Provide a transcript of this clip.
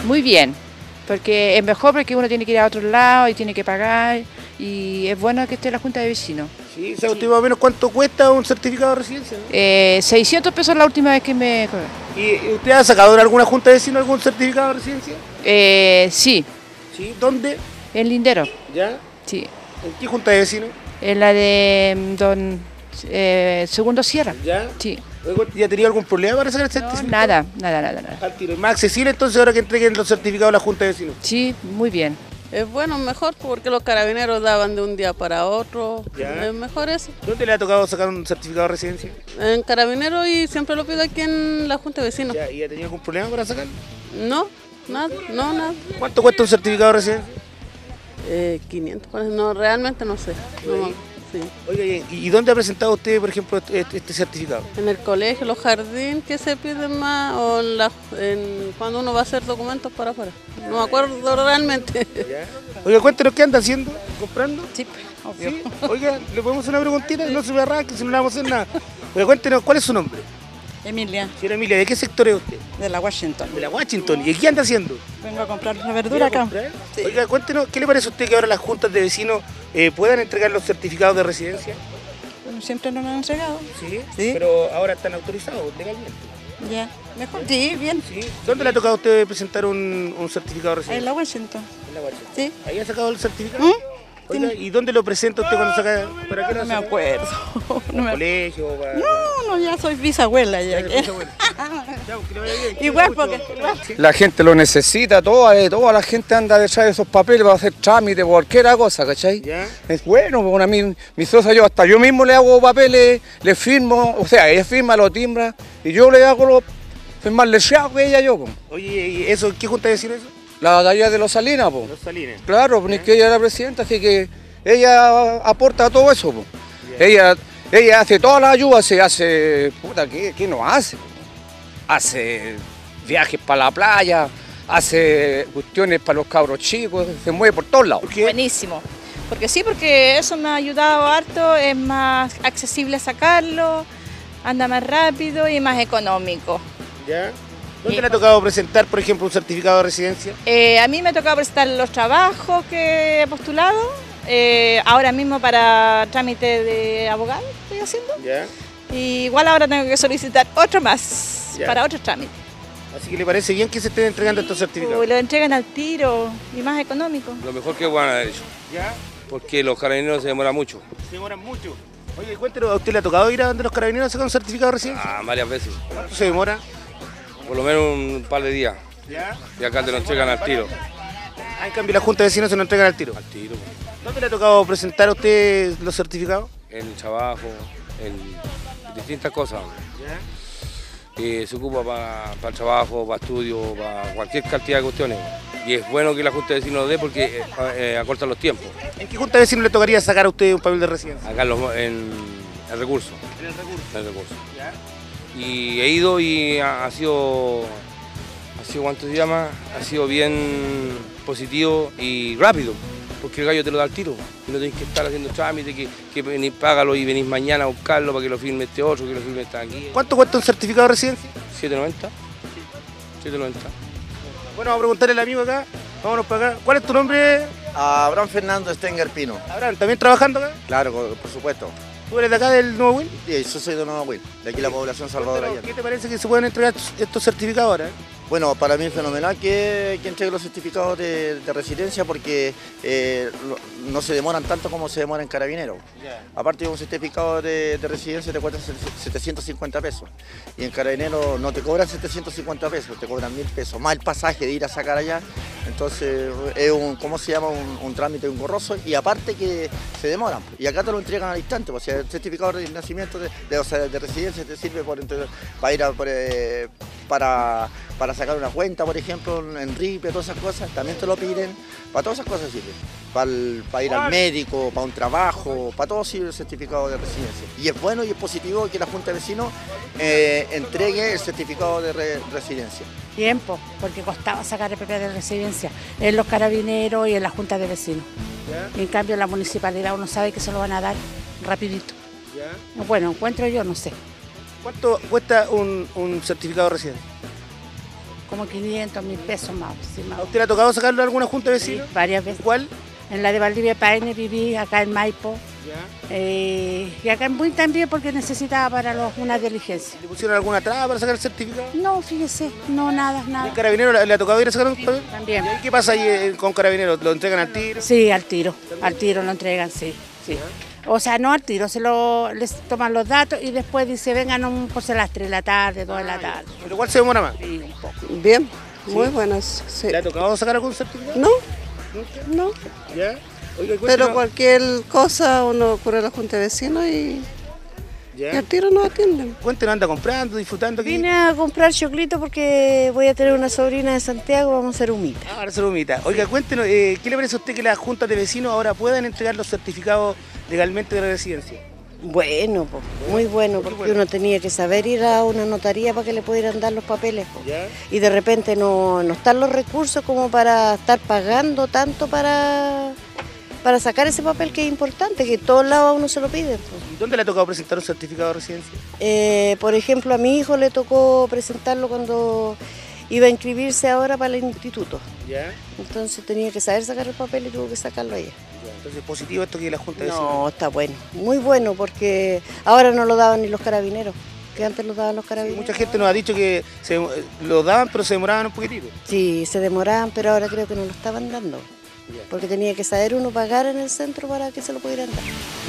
Muy bien, porque es mejor porque uno tiene que ir a otro lado y tiene que pagar y es bueno que esté la Junta de Vecinos. Sí, ¿sabe usted más o menos cuánto cuesta un certificado de residencia? 600 pesos la última vez que me... ¿Y usted ha sacado en alguna Junta de Vecinos algún certificado de residencia? Sí, Sí, ¿dónde? en Lindero, ¿Ya? sí. ¿En qué Junta de Vecinos? En la de don Segundo Sierra. ¿Ya? Sí. ¿Ya tenía algún problema para sacar el No, certificado? nada. Al tiro. ¿Es más accesible entonces ahora que entreguen los certificados a la Junta de Vecinos? Sí, muy bien. Es bueno, mejor porque los carabineros daban de un día para otro. Ya. Es mejor eso. ¿Dónde le ha tocado sacar un certificado de residencia? En carabineros y siempre lo pido aquí en la Junta de Vecinos. ¿Ya? ¿Y ha tenido algún problema para sacarlo? No, nada. ¿Cuánto cuesta un certificado de residencia? 500, parece. No, realmente no sé. No, sí. Oiga, ¿y dónde ha presentado usted, por ejemplo, este certificado? En el colegio, los jardines que se piden más, o cuando uno va a hacer documentos para afuera. No me acuerdo realmente. ¿Ya? Oiga, cuéntenos qué anda haciendo, comprando. Sí, obvio. ¿Sí? Oiga, ¿le podemos hacer una preguntita? No se me arranque, si no le vamos a hacer nada. Oiga, cuéntenos, ¿cuál es su nombre? Emilia, Señora Emilia, ¿de qué sector es usted? de la Washington. De la Washington. ¿Y qué anda haciendo? Vengo a comprar la verdura acá. Sí. Oiga, cuéntenos, ¿qué le parece a usted que ahora las juntas de vecinos puedan entregar los certificados de residencia? Bueno, siempre nos lo han entregado. Sí. Sí. Pero ahora están autorizados legalmente. Ya, mejor. Sí, bien. Sí. ¿Dónde le ha tocado a usted presentar un certificado de En residencia? la Washington. En la Washington. Sí. ¿Ahí ha sacado el certificado? ¿Mm? Oiga, ¿y dónde lo presenta usted cuando saca? ¿Para qué lo No me saca? acuerdo. No, ¿Para el colegio? Para... no, ya soy bisabuela ya. Chao, que le vaya bien. Igual porque... La gente lo necesita, toda la gente anda detrás de esos papeles para hacer trámites, cualquier cosa, ¿cachai? ¿Ya? Es bueno, porque a mí, mi socia, hasta yo mismo le hago papeles, le firmo, o sea, ella firma, lo timbra, y yo le hago los firmarle hago que ella yo, po. Oye, ¿y eso qué junta de vecinos es eso? La de allá de los Salinas, po. Los Salines. Claro, pues, que ella era presidenta, así que ella aporta todo eso, po. Ella hace toda la ayuda, se hace, puta, ¿qué no hace? Hace viajes para la playa, hace cuestiones para los cabros chicos, se mueve por todos lados. Buenísimo. Porque sí, porque eso me ha ayudado harto, es más accesible sacarlo, anda más rápido y más económico. ¿Ya? ¿Dónde le ha tocado presentar, por ejemplo, un certificado de residencia? A mí me ha tocado presentar los trabajos que he postulado, ahora mismo para trámite de abogado estoy haciendo. ¿Ya? Y igual ahora tengo que solicitar otro más Ya. para otros trámites. Así que le parece bien que se estén entregando estos certificados. Lo entregan al tiro y más económico. Lo mejor que van a haber hecho, ¿Ya? porque los carabineros se demoran mucho. Se demoran mucho. Oye, cuéntenos, ¿a usted le ha tocado ir a donde los carabineros a sacar un certificado de residencia? Varias veces, ¿Cuánto se demora? por lo menos un par de días. ¿Ya? Y acá te lo entregan al tiro. Ah, en cambio la Junta de Vecinos se lo entregan al tiro. Al tiro, ¿Dónde le ha tocado presentar a usted los certificados? en el trabajo, en distintas cosas. ¿Ya? Se ocupa para el trabajo, para estudio, para cualquier cantidad de cuestiones. Y es bueno que la Junta de Vecinos lo dé porque acorta los tiempos. ¿En qué Junta de Vecinos le tocaría sacar a usted un papel de residencia? Acá en el recurso. En el recurso. En el recurso. ¿Ya? Y he ido y ha sido, ¿cuánto se llama? Ha sido bien positivo y rápido, porque el gallo te lo da al tiro. Y no tenés que estar haciendo trámites, que venís, págalo y venís mañana a buscarlo para que lo firme este otro, que lo firme este aquí. ¿Cuánto cuesta un certificado de residencia? 7.90. 7.90. Bueno, vamos a preguntarle al amigo acá. Vámonos para acá. ¿Cuál es tu nombre? Abraham Fernando Stenger Pino. Abraham, ¿también trabajando acá? Claro, por supuesto. ¿Tú eres de acá del Nuevo Will? Sí, yo soy de Nueva Huil, de aquí la población Salvador Allende. ¿Qué te parece que se pueden entregar estos certificados ahora? Bueno, para mí es fenomenal que entregue los certificados de residencia porque no se demoran tanto como se demora en Carabineros. Aparte de un certificado de residencia te cuesta 750 pesos y en Carabineros no te cobran 750 pesos, te cobran 1.000 pesos, más el pasaje de ir a sacar allá. Entonces es ¿cómo se llama? Un trámite engorroso y aparte que se demoran. Y acá te lo entregan al instante, o sea, el certificado de nacimiento de residencia te sirve para ir para sacar una cuenta, por ejemplo, en RIPE, todas esas cosas, también te lo piden, para todas esas cosas sirve, para ir al médico, para un trabajo, para todo sirve el certificado de residencia. Y es bueno y es positivo que la Junta de Vecinos entregue el certificado de residencia. Tiempo, porque costaba sacar el PP de residencia en los carabineros y en la Junta de Vecinos. Y en cambio en la municipalidad uno sabe que se lo van a dar rapidito. ¿Ya? Bueno, encuentro yo, no sé. ¿Cuánto cuesta un certificado de residencia? como 500, 1000 pesos más. Sí, más. ¿A usted le ha tocado sacarlo de alguna junta de vecinos? Sí, varias veces. ¿Cuál? En la de Valdivia Paine viví, acá en Maipo. Y acá en Buin también porque necesitaba para una diligencia. ¿Le pusieron alguna traba para sacar el certificado? No, fíjese, no, nada, ¿Y nada. el carabinero le ha tocado ir a sacar un papel? También. ¿Y qué pasa ahí con carabineros? ¿Lo entregan al tiro? Sí, al tiro lo entregan, sí. O sea, no al tiro, les toman los datos y después dice, vengan por las 3 de la tarde, 2 de la tarde. ¿Pero cuál se demora más? Sí, un poco. Bien, muy buenas. Sí. ¿Le ha tocado sacar algún certificado? No, no. ¿Ya? Oiga, Pero cuéntenos- cualquier cosa uno ocurre a la Junta de Vecinos y ¿Ya? al tiro nos atienden. Cuéntenos, anda comprando, disfrutando aquí. Vine a comprar choclito porque voy a tener una sobrina de Santiago, vamos a hacer humita. Ah, ahora se lo humita. Oiga, cuéntenos, ¿qué le parece a usted que las juntas de vecinos ahora puedan entregar los certificados legalmente de residencia? Bueno, po, muy bueno, porque uno tenía que saber ir a una notaría para que le pudieran dar los papeles. Po. ¿Ya? Y de repente no están los recursos como para estar pagando tanto para sacar ese papel que es importante, que en todos lados a uno se lo piden. Po. ¿Y dónde le ha tocado presentar un certificado de residencia? Por ejemplo, a mi hijo le tocó presentarlo cuando iba a inscribirse ahora para el instituto. ¿Ya? Entonces tenía que saber sacar el papel y tuvo que sacarlo ella. Ya. Entonces, positivo esto que la junta de vecinos. No, está bueno, muy bueno, porque ahora no lo daban ni los carabineros, que antes lo daban los carabineros. Mucha gente nos ha dicho que lo daban, pero se demoraban un poquitito. Sí, se demoraban, pero ahora creo que no lo estaban dando, Ya. porque tenía que saber uno pagar en el centro para que se lo pudieran dar.